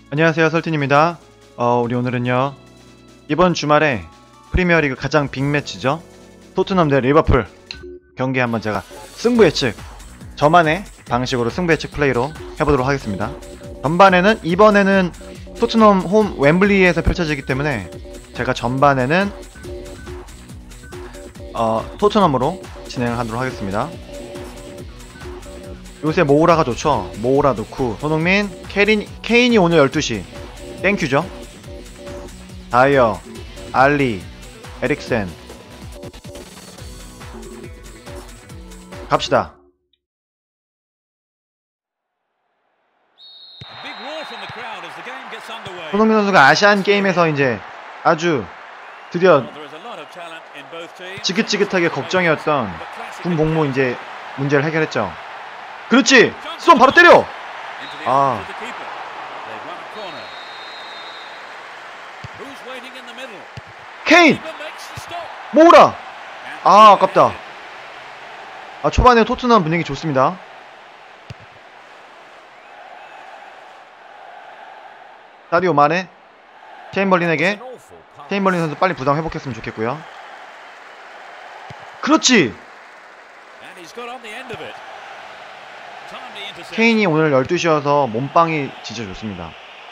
안녕하세요, 설틴입니다. 우리 오늘은요, 이번 주말에 프리미어리그 가장 빅매치죠, 토트넘 대 리버풀 경기 한번 제가 승부 예측, 저만의 방식으로 승부 예측 플레이로 해보도록 하겠습니다. 전반에는, 이번에는 토트넘 홈 웸블리에서 펼쳐지기 때문에 제가 전반에는 토트넘으로 진행을 하도록 하겠습니다. 요새 모우라가 좋죠. 모우라 넣고 손흥민, 케인이 오늘 12시 땡큐죠. 다이어, 알리, 에릭센 갑시다. 손흥민 선수가 아시안 게임에서 이제 아주 드디어 지긋지긋하게 걱정이었던 군 복무 이제 문제를 해결했죠. 그렇지! 쏨 바로 때려! 케인! 모으라! 아깝다. 초반에 토트넘 분위기 좋습니다. 사디오 마네, 체인벌린에게. 체인벌린 선수 빨리 부담 회복했으면 좋겠고요. 그렇지! 케인이 오늘 12시여서 몸빵이 진짜 좋습니다.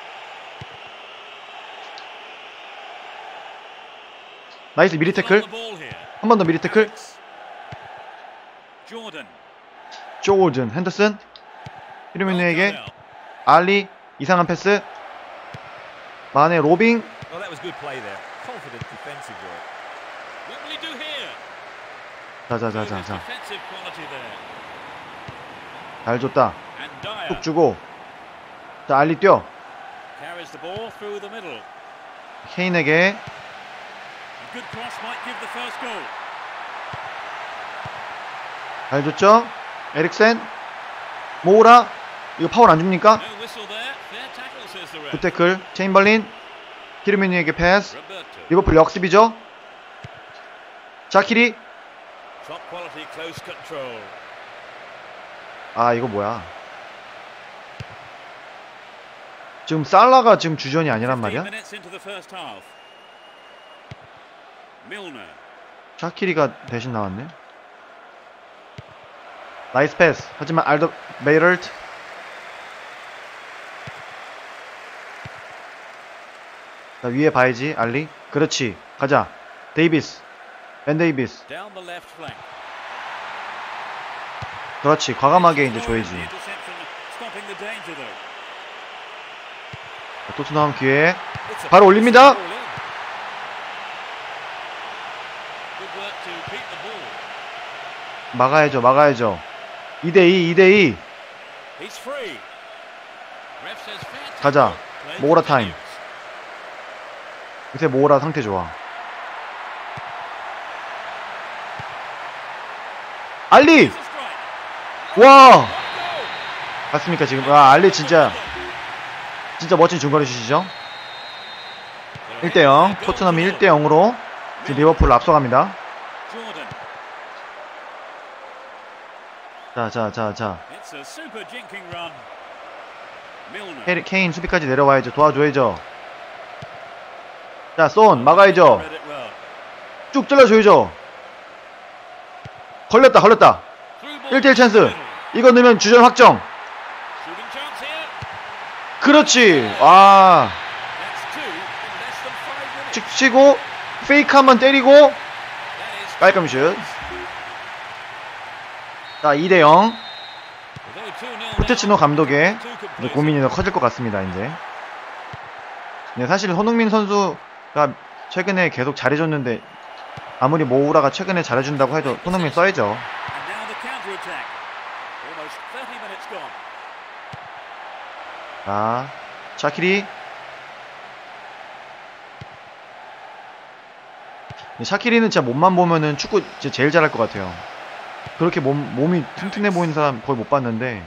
나이스 미리 태클. 한 번 더 미리 태클. 조든, 핸더슨, 히르미누에게 알리, 이상한 패스. 마네 로빙. 자자자자자. 잘 줬다. 툭 주고. 자, 알리 뛰어. 케인에게. 잘 줬죠? 에릭센. 모우라. 이거 파울 안 줍니까? 굿태클. 체인벌린. 히르미니에게 패스. 리버풀 역습이죠? 자키리. 이거 뭐야? 지금 살라가 지금 주전이 아니란 말이야? 샤키리가 대신 나왔네. 나이스 패스. 하지만 알더 베이럴트. 자, 위에 봐야지. 알리. 그렇지. 가자. 데이비스. 벤 데이비스. 그렇지. 과감하게 이제 줘야지. 토트넘 기회 바로 올립니다. 막아야죠. 막아야죠. 2대2 2대2 가자. 모우라 타임. 요새 모우라 상태 좋아. 알리! 와! 봤습니까 지금? 알리 진짜 멋진 중거리 슛이죠. 1대0. 토트넘이 1대0으로 지금 리버풀을 앞서갑니다. 자. 케인 수비까지 내려와야죠. 도와줘야죠. 자, 쏜 막아야죠. 쭉 잘라줘야죠. 걸렸다. 1대1 찬스. 이거 넣으면 주전 확정. 그렇지. 쭉 치고 페이크 한번 때리고 깔끔 슛. 자, 2대0. 포체티노 감독의 고민이 더 커질 것 같습니다. 이제 사실 손흥민 선수가 최근에 계속 잘해줬는데, 아무리 모우라가 최근에 잘해준다고 해도 손흥민 써야죠. 자, 샤키리. 샤키리는 진짜 몸만 보면은 축구 진짜 제일 잘할 것 같아요. 그렇게 몸이 튼튼해 보이는 사람 거의 못 봤는데,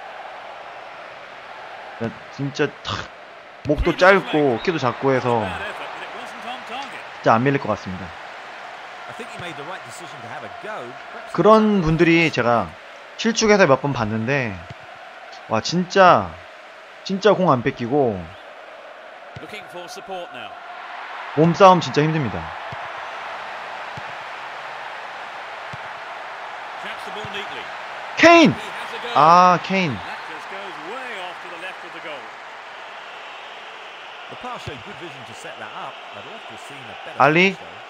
진짜 목도 짧고 키도 작고 해서 진짜 안 밀릴 것 같습니다. 그런 분들이 제가 실축해서 몇 번 봤는데, 와 진짜 공 안 뺏기고 Looking for support now. 몸싸움 진짜 힘듭니다. Traps the ball neatly. 케인! He has a go. 아, 케인. That just goes way off to the left of the goal. The pass showed good vision to set that up. I'd love to have seen a better Ali. pass, though.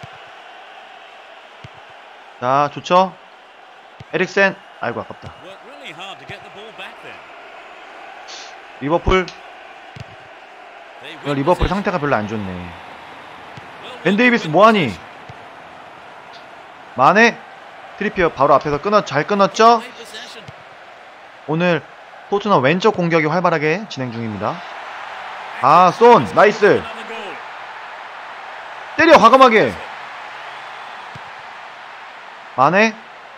자, 좋죠? 에릭센. 아이고, 아깝다. Worked really hard to get the ball back there. 리버풀. They 오늘 win 리버풀 possession. 상태가 별로 안 좋네. Well, 벤 데이비스 뭐하니? 마네. 트리피어 바로 앞에서 잘 끊었죠? Great possession. 오늘 토트넘 왼쪽 공격이 활발하게 진행 중입니다. 아, 손. 나이스. Another goal. 때려, 과감하게. 마네.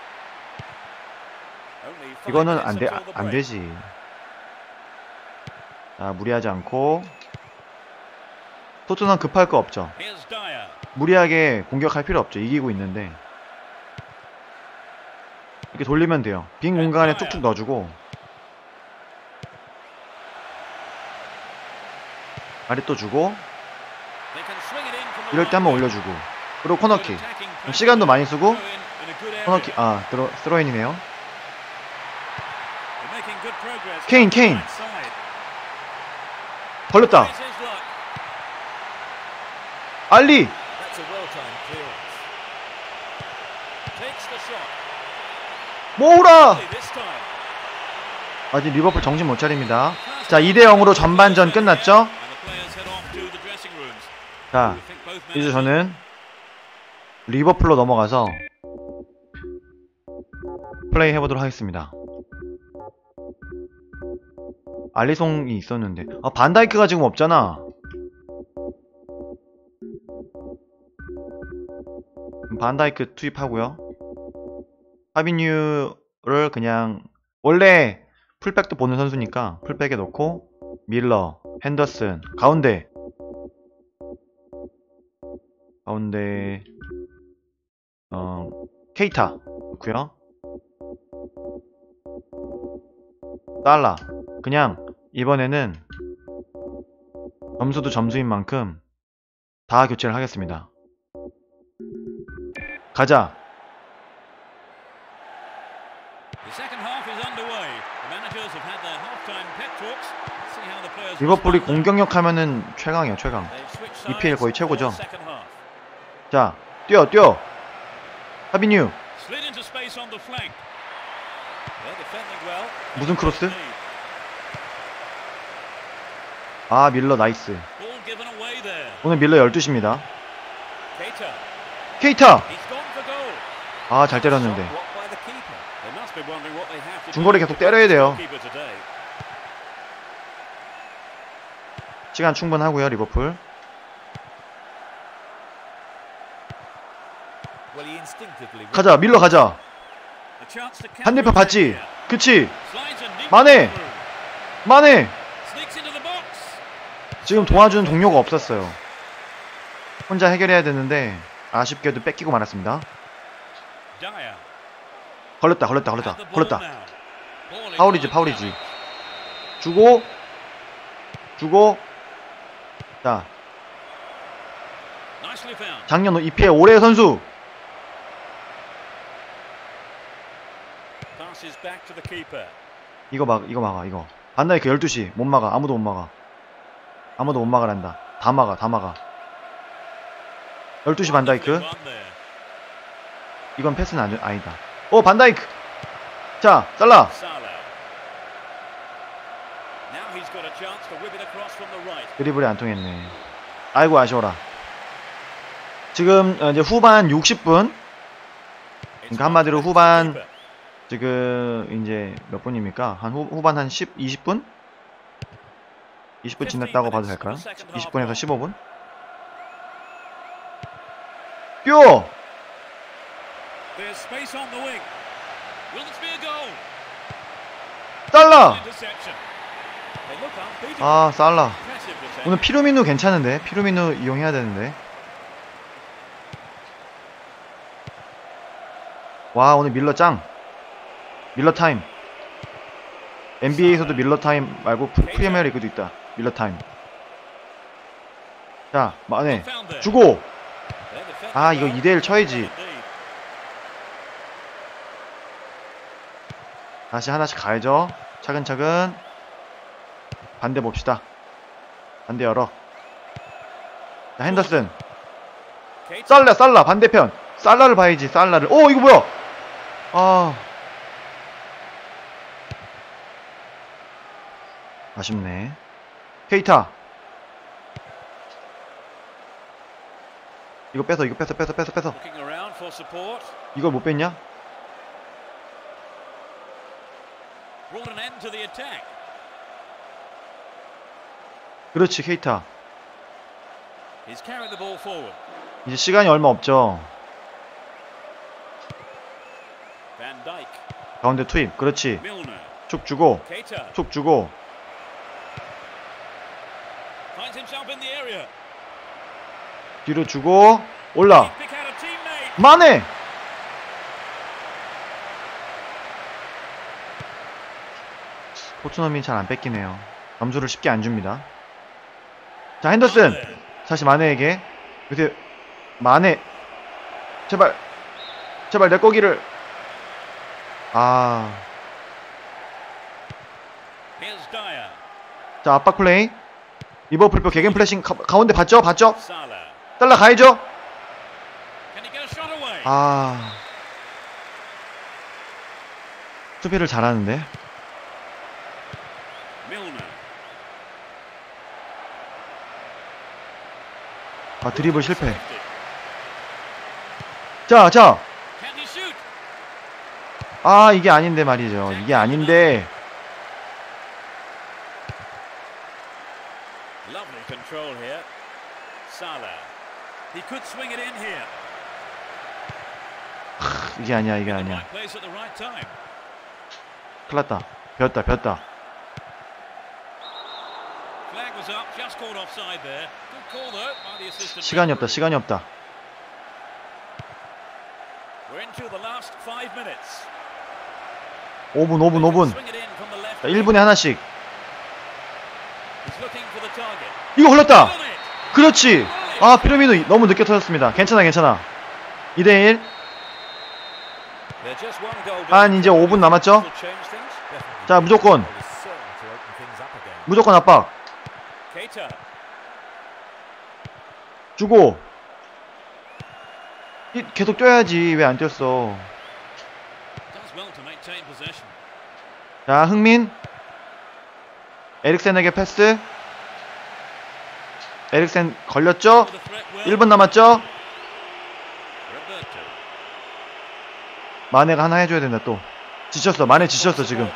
Only 5 이거는 minutes until the 안 break. 되지. 자, 무리하지 않고. 토트넘 급할 거 없죠. Here's Dyer. 무리하게 공격할 필요 없죠. 이기고 있는데. 이렇게 돌리면 돼요. 빈 공간에 쭉쭉 넣어주고. 아래 또 주고. They can swing it in from the 이럴 때 한번 right. 올려주고. 그리고 코너킥. Good attacking pressure. 시간도 많이 쓰고. Throw in a good area. 코너킥. 아, 스로인이네요. They're making good progress. 케인, 케인. Right side. 걸렸다. Here's his luck. 알리. That's a well-timed clearance. Takes the shot. 모으라. Only this time. 아직 리버풀 정신 못 차립니다. 자, 2대 0으로 전반전 끝났죠? And the players head off to the dressing rooms. 자, I think both 이제 managers- 저는 리버풀로 넘어가서 플레이 해보도록 하겠습니다. 알리송이 있었는데, 아, 반다이크가 지금 없잖아. 반다이크 투입하고요. 파비뉴를 그냥 원래 풀백도 보는 선수니까 풀백에 넣고 밀러, 핸더슨 가운데 케이타 넣고요. 달라. 그냥 이번에는 점수도 점수인 만큼 다 교체를 하겠습니다. 가자. The second half is underway. The managers have had their half-time pep talks. See how the players 리버풀이 respond. 공격력 하면은 최강이에요, 최강. They've switched EPL sides 거의 for 최고죠. the second half. 자, 뛰어. 하비뉴. Slid into space on the flank. They're defending well. 무슨 크로스? 아, 밀러 나이스. Ball given away there. 오늘 밀러 12시입니다. Keita. 케이타. He's gone for goal. 아, 잘 때렸는데. Blocked by the keeper. They must be wondering what they have to 중거리 do 계속 to 때려야 돼요. keep it today. 시간 충분하고요, 리버풀. Well, he instinctively 가자, 밀러 가자. A chance to 반대편 counter-attack 봤지? here. 그치? Slides a neat 마네. ball through. 마네. Sneaks into the box. 지금 도와주는 동료가 없었어요. 혼자 해결해야 되는데 아쉽게도 뺏기고 말았습니다. Dyer. 걸렸다. Had the ball 걸렸다. now. Ball in 파울이지, line 파울이지. damage. 주고. 자, Nicely found. 작년 EPL 올해의 선수. Passes back to the keeper. 이거 막아. 반다이크 12시. 못 막아. 아무도 못 막아란다. 다 막아. 12시 반다이크. Wonderfully run there. 이건 패스는 아니다. 반다이크. 자, 살라. Salah. Now he's got a chance to whip it across from the right. 드리블이 안 통했네. 아이고, 아쉬워라. 지금 이제 후반 60분. 그러니까 한마디로 후반 지금 이제 몇 분입니까? 한 후반 한 20분? 20분 지났다고 봐도 될까요? 20분에서 15분? 뛰어! There's space on the wing. Will this be a goal? 살라! Interception. They look unbeatable. 아, 살라. Impressive defense. 오늘 피루미누 괜찮은데? 피루미누 이용해야 되는데. 와, 오늘 밀러 짱. 밀러 타임. NBA에서도 밀러 타임 말고 프리미어 리그도 있다. 밀러 타임. 자, 마네 주고. 아, 이거 2대1 쳐야지. 다시 하나씩 가야죠. 차근차근. 반대 봅시다. 반대 열어. 자, 핸더슨. 살라 반대편. 살라를 봐야지. 살라를. 오, 이거 뭐야? 아, 아쉽네. 케이타. 이거 뺏어. Looking around for support. 이걸 못 뺐냐? Brought an end to the attack. 그렇지, 케이타. He's carried the ball forward. 이제 시간이 얼마 없죠. Van Dijk. 가운데 투입. 그렇지. Milner. 촉 주고. Keita. 촉 주고. Finds himself in the area. 뒤로 주고. 올라. Pick out a teammate. 마네. 토트넘이 잘 안 뺏기네요. 점수를 쉽게 안 줍니다. 자, 핸더슨. 다시 마네에게. 요새 마네. 제발 내 거기를. 아. Here's Dyer. 자, 압박 플레이. 리버풀표 개겐 플래싱 가운데 봤죠? Salah. 달라 가야죠. Can he get a shot away? 아. 수비를 잘하는데. Milner. 아, 드리블 실패. Safety. 자. Can he shoot? 아, 이게 아닌데 말이죠. 이게 아닌데. Lovely control here. Salah. He could swing it in here. 이게 아니야. Right place at the right time. 큰일 났다. 벼었다. Flag was up, just called offside there. Good call though by the assistant. 시간이 referee. 없다. We're into the last 5 minutes. 5분. Swing it in from the left. 자, 1분에 하나씩. He's looking for the target. 이거 흘렀다. On it. 그렇지. 아, 피라미드 너무 늦게 터졌습니다. 괜찮아. 2대1. They're just one goal 한 down. 이제 5분 남았죠? Will change things. 자, 무조건 Goal is certain to open things up again. 무조건 압박. Keita. 주고. 계속 뛰어야지. 왜 안 뛰었어? Does well to maintain possession. 자, 흥민. 에릭센에게 패스. 에릭센 걸렸죠? The threat well. 1분 남았죠? Roberto. 마네가 하나 해줘야 된다 또. 지쳤어. 마네 지쳤어 지금.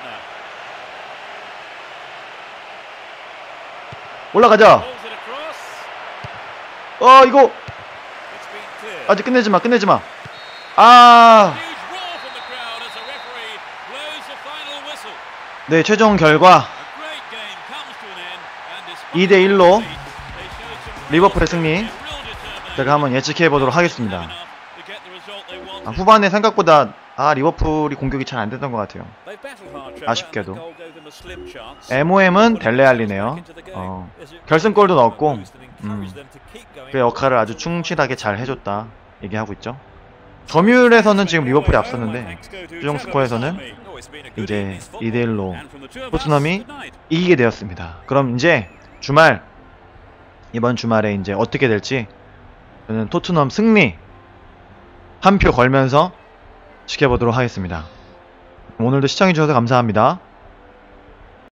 올라가자. Pulls it across. 이거 It's been cleared. 아직 끝내지 마. 아, Huge roar from the crowd as the referee blows the final whistle. 네, 최종 결과 A great game comes to an end and despite 2대1로 they showed some 리버풀의 승리. real determination 제가 한번 예측해 보도록 하겠습니다. to get the result they wanted. 후반에 생각보다 리버풀이 공격이 잘 안 됐던 것 같아요. They've battled hard, Trevor, 아쉽게도. and the goal gave them a slim chance. MOM은 델레알리네요. 결승골도 넣었고 그 역할을 아주 충실하게 잘 해줬다 얘기하고 있죠. 점유율에서는 지금 리버풀이 앞섰는데 최종 스코어에서는 이제 2대1로 토트넘이 이기게 되었습니다. 그럼 이제 이번 주말에 이제 어떻게 될지 저는 토트넘 승리 한 표 걸면서 지켜보도록 하겠습니다. 오늘도 시청해주셔서 감사합니다.